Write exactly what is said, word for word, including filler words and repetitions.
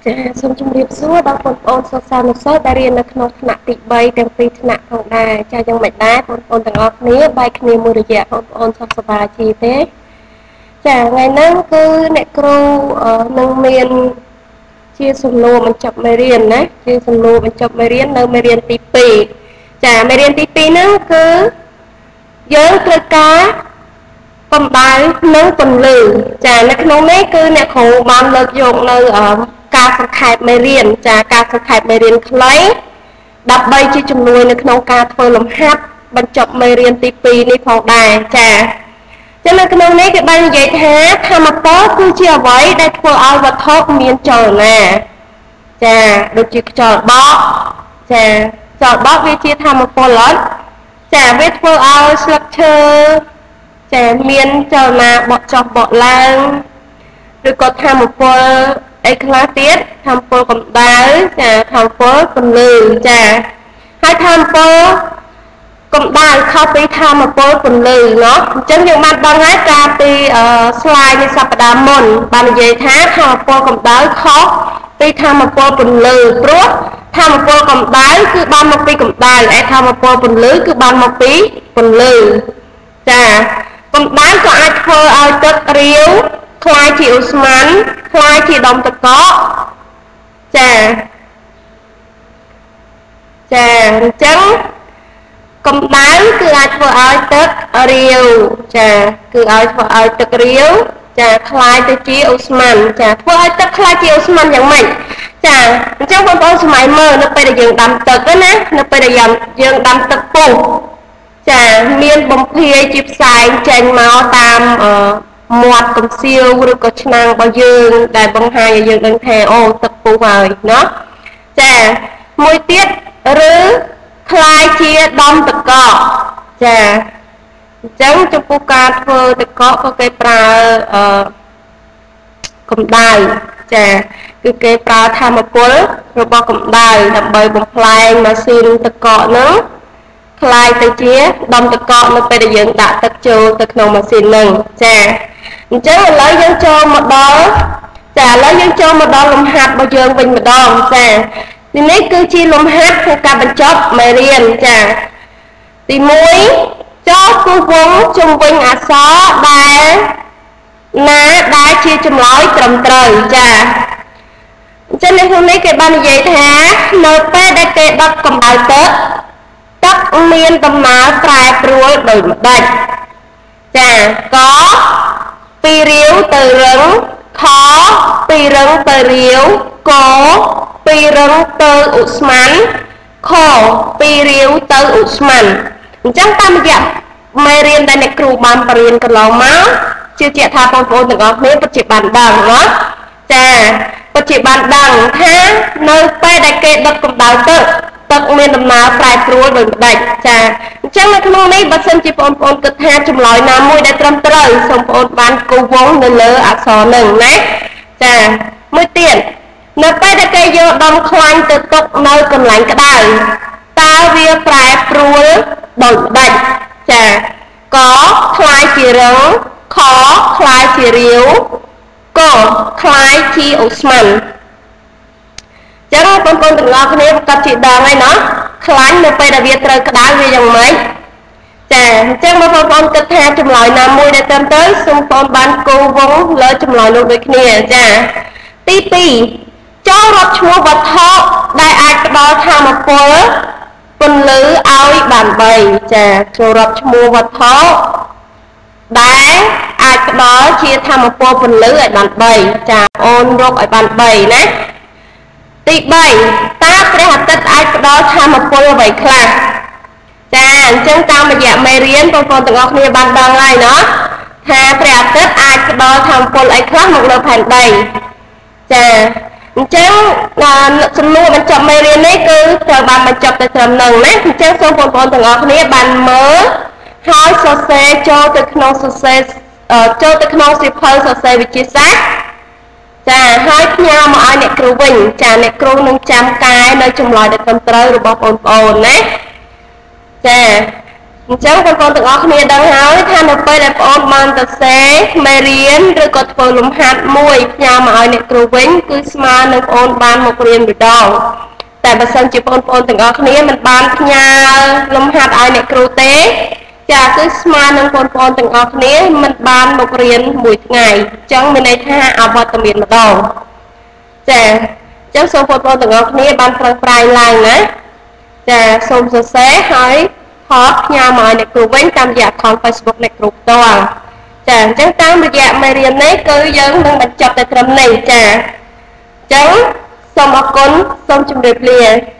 ចាសូមជម្រាបសួរដល់បងប្អូនសិស្សានុសិស្សដែលរៀននៅក្នុងថ្នាក់ទីបីទាំងពីរថ្នាក់ផងដែរចាយ៉ាងមិនដែរបងប្អូនទាំងអស់គ្នាបែកគ្នាមួយរយៈបងប្អូនសុខសប្បាយជាទេចាថ្ងៃនេះគឺអ្នកគ្រូនឹងមានជាសំណួរបញ្ចប់មេរៀនណាជាសំណួរបញ្ចប់មេរៀននៅមេរៀនទីពីរចាមេរៀនទីពីរហ្នឹងគឺយើងត្រូវការកម្ដៅនិងពន្លឺចានៅក្នុងនេះគឺអ្នកគ្រូបានលើកយកនៅការសង្ខេបមេរៀនចាការសង្ខេបមេរៀនខ្លីដើម្បីជាជំនួយនៅក្នុងការធ្វើលំហាត់បញ្ចប់មេរៀនទីពីរនេះផងដែរចាចឹងនៅក្នុងនេះគេបាននិយាយថាធម្មពលគឺជាអ្វីដែលធ្វើឲ្យវត្ថុមានចលនាចាដូចជាខ្យល់បក់ចាខ្យល់បក់វាជាធម្មពលអត់ចាវាធ្វើឲ្យស្លឹកឈើចាមានចលនាបក់ចុះបក់ឡើងឬក៏ធម្មពលអីខ្លះទៀតធម្មពលកម្ដៅចាធម្មពលពន្លឺចាហើយធម្មពលកម្ដៅខុសពីធម្មពលពន្លឺเนาะអញ្ចឹងយើងបានដឹងហើយកាលពីស្លាយនៃសប្តាហ៍មុនបាននិយាយថាធម្មពលកម្ដៅខុសពីធម្មពលពន្លឺព្រោះធម្មពលកម្ដៅគឺបានមកពីកម្ដៅឯធម្មពលពន្លឺគឺបានមកពីពន្លឺចាកម្ដៅក៏អាចធ្វើឲ្យទឹករាវคล้ายជាឧស្ម័នคล้ายជាដុំទឹកកកចាចាអញ្ចឹងកម្ដៅគឺអាចធ្វើឲ្យទឹករាវចាគឺឲ្យធ្វើឲ្យទឹករាវចាคล้ายទៅជាឧស្ម័នចាធ្វើឲ្យទឹកคล้ายជាឧស្ម័នយ៉ាងម៉េចចាអញ្ចឹងបងប្អូនសម័យមើលនៅពេលដែលយើងដាំទឹកណានៅពេលដែលយើងដាំទឹកពុះចាមានបំភាយជាផ្សែងចេញមកតាមមាត់កំសៀវឬក៏ឆ្នាំងរបស់យើងដែលបង្ហាញឲ្យយើងដឹងថាអូទឹកពុះហើយเนาะចាមួយទៀតឬคล้ายជាដុំទឹកកកចាអញ្ចឹងចំពោះការធ្វើទឹកកកក៏គេប្រើអឺកម្ដៅចាគឺគេប្រើធម្មពលរបស់កម្ដៅដើម្បីបំផ្លែងម៉ាស៊ីនទឹកកកហ្នឹងคล้ายទៅជាដុំទឹកកកនៅពេលដែលយើងដាក់ទឹកចូលទៅក្នុងម៉ាស៊ីនហ្នឹងចាអញ្ចឹងឥឡូវយើងចូលមកដល់ចាឥឡូវយើងចូលមកដល់លំហាត់របស់យើងវិញម្ដងចាទីនេះគឺជាលំហាត់ក្នុងការបញ្ចប់មេរៀនចាទីមួយចូលគូសវងជុំវិញអក្សរដែលណាដែលជាចម្លើយត្រឹមត្រូវចាអញ្ចឹងនៅក្នុងនេះគេបាននិយាយថានៅពេលដែលគេដុតកម្ដៅទឹកទឹកមានដំណើរប្រែប្រួលដូចម្ដេចចាកពីរាវទៅរឹងខពីរឹងទៅរាវកពីរឹងទៅឧស្ម័នខពីរាវទៅឧស្ម័នអញ្ចឹងតាមរយៈមេរៀនដែលអ្នកគ្រូបានបរៀនកន្លងមកជឿជាក់ថាបងប្អូនទាំងអស់គ្នាពិតជាបានដឹងណាចាពិតជាបានដឹងថានៅពេលដែលគេដុតកម្ដៅទឹកទឹកមានដំណើរប្រែប្រួលដូចម្ដេចចាអញ្ចឹងនៅក្នុងនេះបើសិនជាបងប្អូនគិតថាចម្លើយណាមួយដែលត្រឹមត្រូវសូមបងប្អូនបានគូសវងនៅលើអក្សរនឹងណាចាមួយទៀតនៅពេលដែលគេយកដុំខ្លាញ់ទៅទុកនៅកន្លែងក្តៅតើវាប្រែប្រួលដូចម្ដេចចាកคล้ายជារឹងខคล้ายជារាវកคล้ายជាឧស្ម័នចឹងបងប្អូនទាំងអស់គ្នាប្រកាសជាដឹងហើយណាខ្លាញ់នៅពេលដែលវាត្រូវក្តៅវាយ៉ាងម៉េចចាអញ្ចឹងបងប្អូនគិតថាចម្លើយណាមួយដែលត្រឹមត្រូវសូមបងប្អូនបានគូសវងលើចម្លើយនោះដូចគ្នាចាទីពីរចូលរាប់ឈ្មោះវត្ថុដែលអាចផ្ដល់ធម៌ពលពន្លឺឲ្យបានបីចាចូលរាប់ឈ្មោះវត្ថុដែលអាចផ្ដល់ជាធម៌ពលពន្លឺឲ្យបានបីចាអូនរកឲ្យបានបីណាទីបីតើព្រះអាទិត្យអាចផ្ដល់ធម៌ពលអ្វីខ្លះចាអញ្ចឹងតាមរយៈមេរៀនបងប្អូនទាំងអស់គ្នាបានដឹងហើយណាថាព្រះអាទិត្យអាចផ្ដល់ធម៌ពលអីខ្លះមកលើផែនដីចាអញ្ចឹងសំណួរបញ្ចប់មេរៀននេះគឺត្រូវបានបញ្ចប់ទៅត្រឹមហ្នឹងណាអញ្ចឹងសូមបងប្អូនទាំងអស់គ្នាបានមើលហើយសរសេរចូលទៅក្នុងសរសេរចូលទៅក្នុងសៀវភៅសរសេរវិទ្យាសាស្ត្រចាហើយផ្ញើមកឲ្យអ្នកគ្រូវិញចាអ្នកគ្រូនឹងចាំកែនៅចម្លើយដែលត្រឹមត្រូវរបស់បងប្អូនណាចាអអញ្ចឹងបងប្អូនទាំងអស់គ្នាដឹងហើយថានៅពេលដែលបងប្អូនបានទៅសេមេរៀនឬក៏ធ្វើលំហាត់មួយផ្ញើមកឲ្យអ្នកគ្រូវិញគឺស្មើនឹងបងប្អូនបានមករៀនម្ដងតែបើសិនជាបងប្អូនទាំងអស់គ្នាមិនបានផ្ញើលំហាត់ឲ្យអ្នកគ្រូទេចាគឺស្មើនឹងបងប្អូនទាំងអស់គ្នាមិនបានមករៀនមួយថ្ងៃអញ្ចឹងមានន័យថាអវត្តមានម្ដងចាអញ្ចឹងសូមបងប្អូនទាំងអស់គ្នាបានប្រឹងប្រែងឡើងណាចាសូមសរសេរហើយថតផ្ញើមកឲ្យអ្នកគ្រូវិញតាមរយៈ account Facebook អ្នកគ្រូផ្ទាល់ចាអញ្ចឹងតាមរយៈមេរៀននេះគឺយើងនឹងបញ្ចប់តែត្រឹមនេះចាអញ្ចឹងសូមអរគុណសូមជម្រាបលា